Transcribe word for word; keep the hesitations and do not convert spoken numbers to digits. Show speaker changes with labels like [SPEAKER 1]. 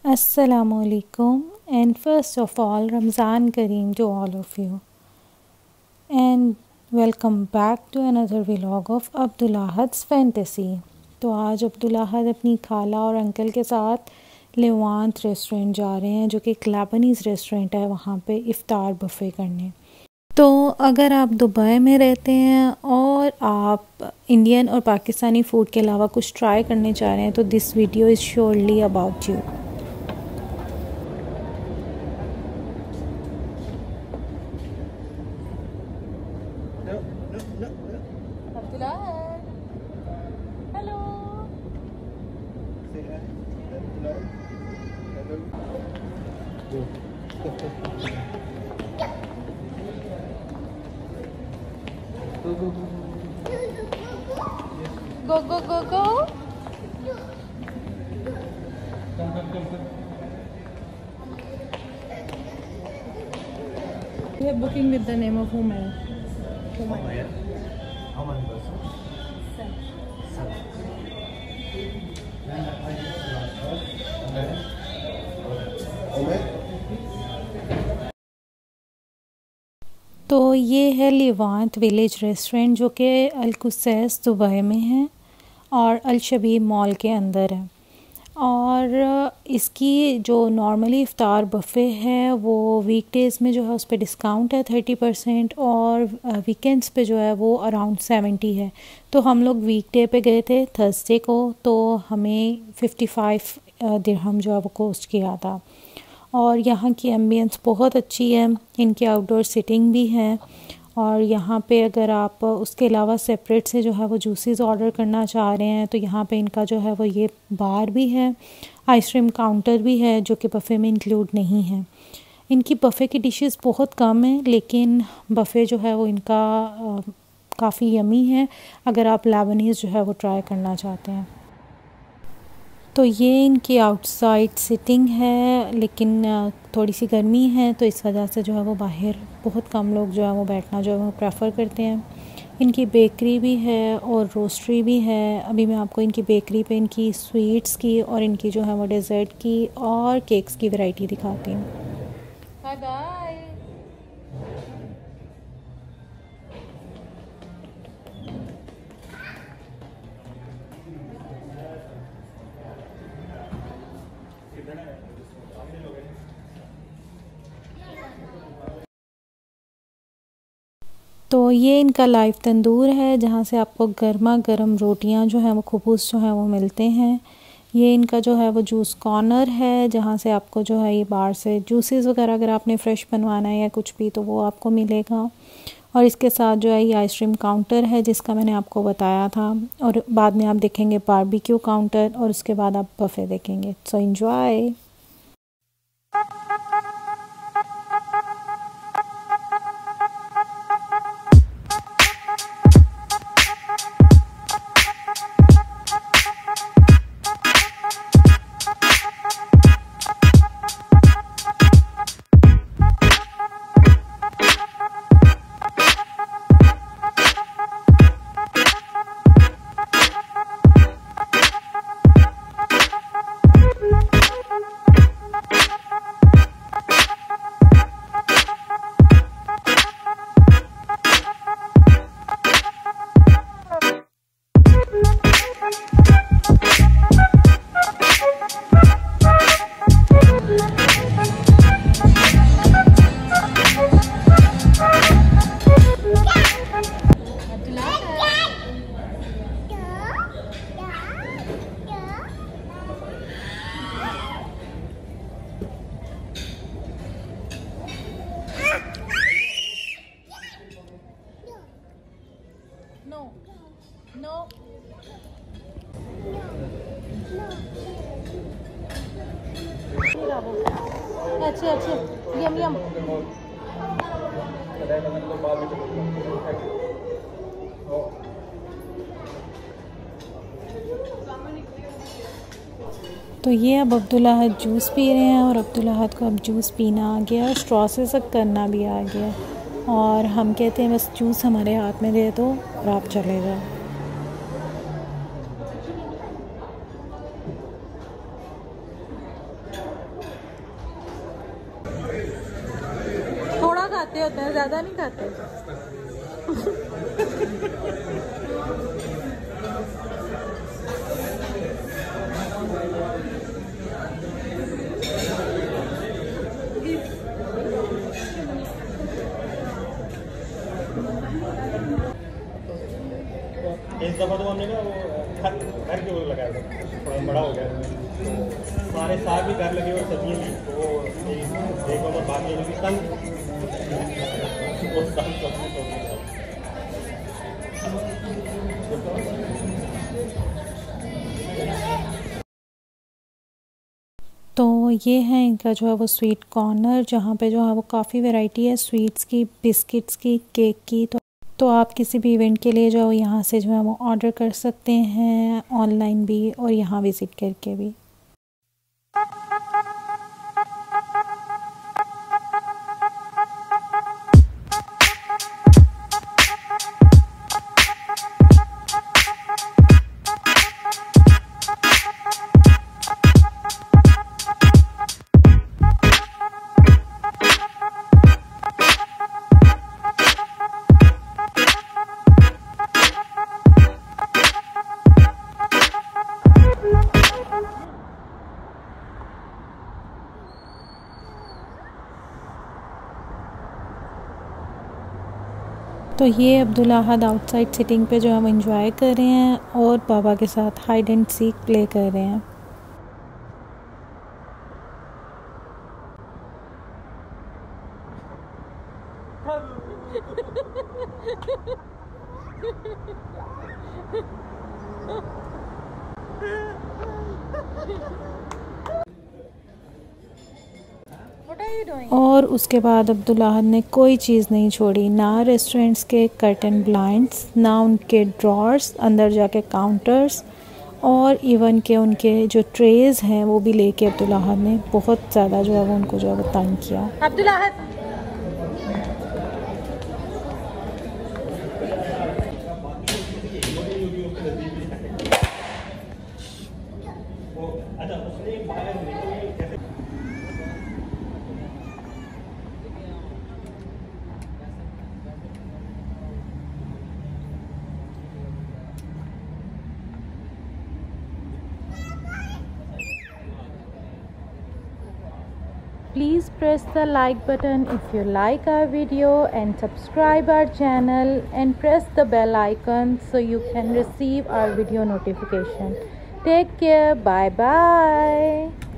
[SPEAKER 1] Assalamualaikum, and first of all Ramzan Kareem to all of you, and welcome back to another vlog of Abdul Ahad's Fantasy। तो आज अब्दुल अहद अपनी खाला और uncle के साथ Levant restaurant जा रहे हैं, जो कि एक लेबनीज़ रेस्टोरेंट है, वहाँ पे इफ़्तार बुफ़े करने। तो अगर आप दुबई में रहते हैं और आप इंडियन और पाकिस्तानी फ़ूड के अलावा कुछ ट्राई करने चाह रहे हैं तो this video is surely about you. Go, go, go, go. Come, come, come, come. We are booking with the name of Umair. Umair. How many persons? Seven. Seven. Umair. तो ये है लेवांत विलेज रेस्टोरेंट, जो कि अल-कुसैस Dubai में है और अल-शबीब mall के अंदर है। और इसकी जो नॉर्मली इफ़्तार बुफ़े है वो वीकडेज़ में जो है उस पर डिस्काउंट है थर्टी परसेंट, और वीकेंड्स पे जो है वो अराउंड सेवेंटी है। तो हम लोग वीकडे पे गए थे थर्सडे को, तो हमें फिफ्टी फाइव दिरहम जो है वो कॉस्ट किया था। और यहाँ की एम्बियंस बहुत अच्छी है, इनकी आउटडोर सिटिंग भी है। और यहाँ पे अगर आप उसके अलावा सेपरेट से जो है वो जूसेस ऑर्डर करना चाह रहे हैं तो यहाँ पे इनका जो है वो ये बार भी है, आइसक्रीम काउंटर भी है, जो कि बफ़े में इंक्लूड नहीं है। इनकी बफ़े की डिशेस बहुत कम हैं, लेकिन बफ़े जो है वो इनका काफ़ी यमी है अगर आप लेबनीज़ जो है वो ट्राई करना चाहते हैं। तो ये इनकी आउटसाइड सिटिंग है, लेकिन थोड़ी सी गर्मी है तो इस वजह से जो है वो बाहर बहुत कम लोग जो है वो बैठना जो है वो प्रेफर करते हैं। इनकी बेकरी भी है और रोस्ट्री भी है। अभी मैं आपको इनकी बेकरी पे इनकी स्वीट्स की और इनकी जो है वो डेज़र्ट की और केक्स की वैरायटी दिखाती हूँ। Bye bye. तो ये इनका लाइव तंदूर है, जहाँ से आपको गर्मा गर्म रोटियां जो हैं वो खुबूस जो हैं वो मिलते हैं। ये इनका जो है वो जूस कॉर्नर है, जहाँ से आपको जो है ये बाहर से जूसेस वगैरह अगर आपने फ़्रेश बनवाना है या कुछ भी तो वो आपको मिलेगा। और इसके साथ जो है ये आइसक्रीम काउंटर है, जिसका मैंने आपको बताया था। और बाद में आप देखेंगे बारबेक्यू काउंटर, और उसके बाद आप बफ़े देखेंगे। So enjoy. No. No. अच्छे अच्छे यम यम। तो ये अब अब्दुल अहद जूस पी रहे हैं, और अब्दुल अहद को अब जूस पीना आ गया, स्ट्रॉ से सब करना भी आ गया। और हम कहते हैं बस जूस हमारे हाथ में दे दो और आप चले जाओ। खाते होते हैं, ज़्यादा नहीं खाते।
[SPEAKER 2] इस दफ़ा तो हमने ना वो घर घर के वो लगाया था, थोड़ा बड़ा हो गया हमारे साथ भी घर लगे और सब्जियाँ भी, तो वो देखो तो बाकी भी तंग
[SPEAKER 1] तो ये है इनका जो है वो स्वीट कॉर्नर, जहाँ पे जो है वो काफ़ी वैरायटी है स्वीट्स की, बिस्किट्स की, केक की। तो तो आप किसी भी इवेंट के लिए जो यहाँ से जो है वो ऑर्डर कर सकते हैं, ऑनलाइन भी और यहाँ विज़िट करके भी। तो ये अब्दुल अहद आउटसाइड सिटिंग पे जो हम इंजॉय कर रहे हैं और बाबा के साथ हाइड एंड सीक प्ले कर रहे हैं। और उसके बाद अब्दुल अहद ने कोई चीज़ नहीं छोड़ी, ना रेस्टोरेंट्स के कर्टन ब्लाइंड्स, ना उनके ड्रॉर्स, अंदर जाके काउंटर्स, और इवन के उनके जो ट्रेज़ हैं वो भी लेके अब्दुल अहद ने बहुत ज़्यादा जो है वो उनको जो है वो तंग किया। अब्दुल अहद Please press the like button if you like our video and subscribe our channel and press the bell icon so you can receive our video notification. Take care. Bye bye.